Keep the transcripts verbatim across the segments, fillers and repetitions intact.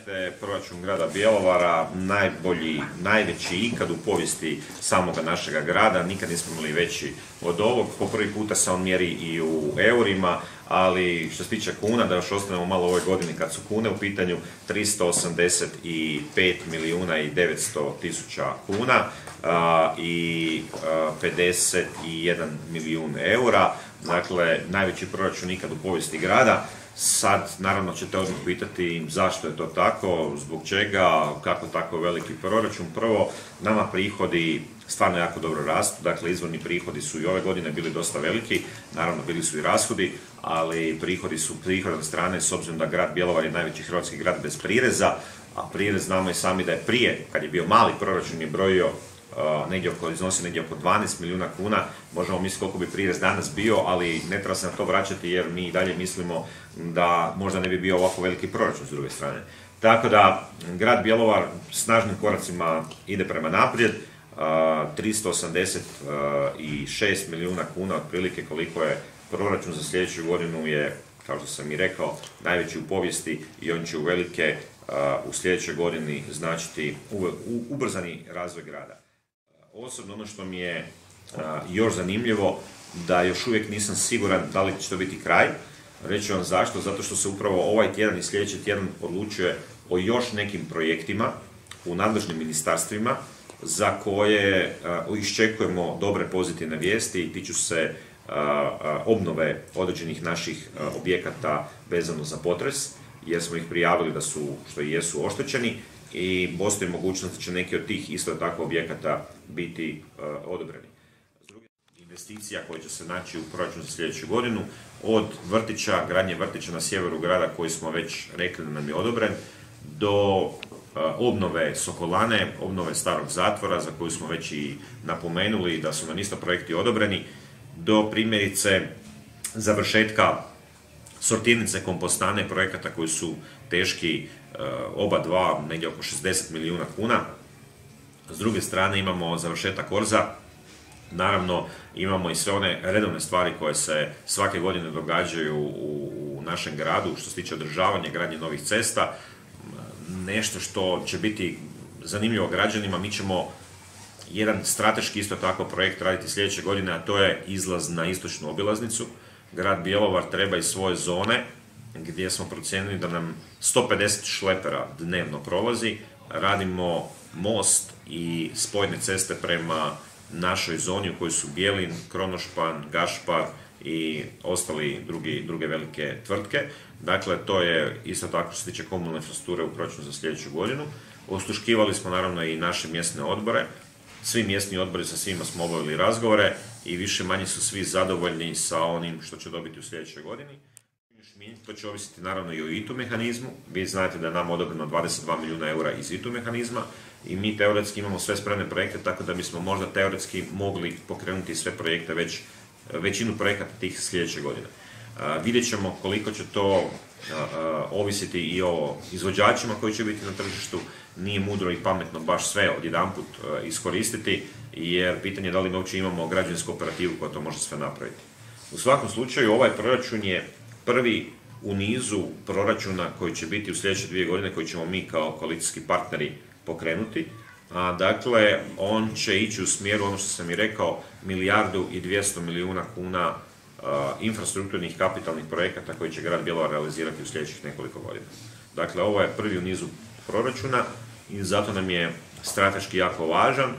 Pogledajte proračun grada Bjelovara, najbolji, najveći ikad u povijesti samoga našega grada, nikad nismo imali veći od ovog, po prvi puta se on mjeri i u eurima, ali što se tiče kuna, da još ostanemo malo u ovoj godini kad su kune u pitanju, tristo osamdeset pet milijuna i devetsto tisuća kuna a, i a, pedeset jedan milijun eura, dakle najveći proračun ikad u povijesti grada. Sad, naravno, ćete odmah pitati zašto je to tako, zbog čega, kako tako veliki proračun. Prvo, nama prihodi stvarno jako dobro rastu, dakle izvorni prihodi su i ove godine bili dosta veliki, naravno bili su i rashodi, ali prihodi su prihodne strane, s obzirom da grad Bjelovar je najveći hrvatski grad bez prireza, a prirez znamo i sami da je prije, kad je bio mali proračun, je brojio Uh, negdje oko, iznosi negdje oko dvanaest milijuna kuna, možemo misliti koliko bi prirez danas bio, ali ne treba se na to vraćati jer mi i dalje mislimo da možda ne bi bio ovako veliki proračun s druge strane. Tako da, grad Bjelovar snažnim koracima ide prema naprijed, uh, tristo osamdeset šest milijuna kuna otprilike koliko je proračun za sljedeću godinu je, kao što sam i rekao, najveći u povijesti i on će uvelike uh, u sljedećoj godini značiti ubrzani razvoj grada. Osobno ono što mi je a, još zanimljivo, da još uvijek nisam siguran da li će to biti kraj. Reći vam zašto, zato što se upravo ovaj tjedan i sljedeći tjedan odlučuje o još nekim projektima u nadležnim ministarstvima za koje a, iščekujemo dobre pozitivne vijesti i tiču se a, a, obnove određenih naših a, objekata vezano za potres, jer smo ih prijavili da su, što i jesu, oštećeni. I postoji mogućnost da će neki od tih isto tako objekata biti uh, odobreni. S druge investicija koje će se naći u proračunu za sljedeću godinu, od vrtića, gradnje vrtića na sjeveru grada koji smo već rekli da nam je odobren, do uh, obnove Sokolane, obnove starog zatvora za koju smo već i napomenuli da su nam isto projekti odobreni, do primjerice završetka sortirnice, kompostane, projekata koji su teški oba dva, negdje oko šezdeset milijuna kuna. S druge strane imamo završetak korza, naravno imamo i sve one redovne stvari koje se svake godine događaju u, u našem gradu, što se tiče održavanja, gradnje novih cesta, nešto što će biti zanimljivo građanima. Mi ćemo jedan strateški isto tako projekt raditi sljedeće godine, a to je izlaz na istočnu obilaznicu. Grad Bjelovar treba i svoje zone, gdje smo procijenili da nam sto pedeset šlepera dnevno prolazi, radimo most i spojne ceste prema našoj zoni u kojoj su Bjelin, Kronošpan, Gašpar i ostali drugi, druge velike tvrtke. Dakle, to je isto tako što se tiče komunalne infrastrukture u proračunu za sljedeću godinu. Osluškivali smo naravno i naše mjesne odbore. Svi mjesni odbori, sa svima smo obavili razgovore i više manje su svi zadovoljni sa onim što će dobiti u sljedećoj godini. To će ovisiti naravno i o I T U mehanizmu. Vi znate da je nam odobreno dvadeset dva milijuna eura iz I T U mehanizma i mi teoretski imamo sve spremne projekte, tako da bismo možda teoretski mogli pokrenuti sve projekte, već većinu projekata tih sljedeće godine. A, vidjet ćemo koliko će to a, a, ovisiti i o izvođačima koji će biti na tržištu. Nije mudro i pametno baš sve odjedanput a, iskoristiti, jer pitanje je da li mi uopće imamo građevinsku operativu koja to može sve napraviti. U svakom slučaju, ovaj proračun je prvi u nizu proračuna koji će biti u sljedeće dvije godine, koji ćemo mi kao koalicijski partneri pokrenuti. A, dakle, on će ići u smjeru, ono što sam i rekao, milijardu i dvjesto milijuna kuna a, infrastrukturnih kapitalnih projekata koji će grad Bjelovar realizirati u sljedećih nekoliko godina. Dakle, ovo je prvi u nizu proračuna i zato nam je strateški jako važan.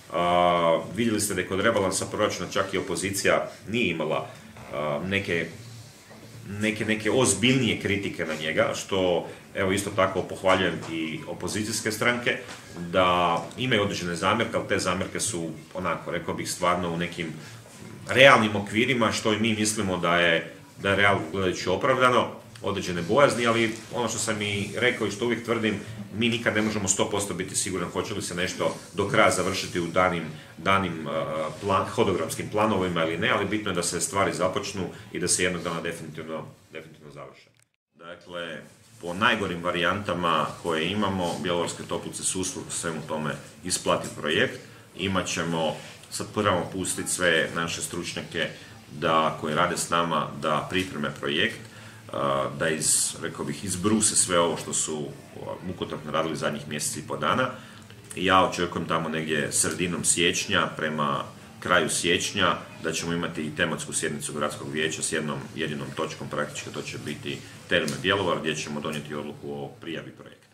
A, vidjeli ste da je kod rebalansa proračuna čak i opozicija nije imala a, neke Neke, neke ozbiljnije kritike na njega, što evo isto tako pohvaljujem i opozicijske stranke, da imaju određene zamjerke, ali te zamjerke su onako, rekao bih, stvarno u nekim realnim okvirima, što i mi mislimo da je, da je realno gledajući opravdano, određene bojazni, ali ono što sam i rekao i što uvijek tvrdim, mi nikad ne možemo sto posto biti siguran hoće li se nešto do kraja završiti u danim, danim uh, plan, hodogramskim planovima ili ne, ali bitno je da se stvari započnu i da se jednog dana definitivno, definitivno završe. Dakle, po najgorim varijantama koje imamo, Bjelovarske toplice su u svemu tome isplati projekt. Imat ćemo, sad prvo pustiti sve naše stručnjake da, koji rade s nama da pripreme projekt, da iz, rekao bih, izbruse sve ovo što su mukotrpno radili zadnjih mjesec i po dana. I ja očekujem tamo negdje sredinom siječnja prema kraju siječnja da ćemo imati i tematsku sjednicu gradskog vijeća s jednom jedinom točkom, praktički to će biti termin Bjelovar, gdje ćemo donijeti odluku o prijavi projekta.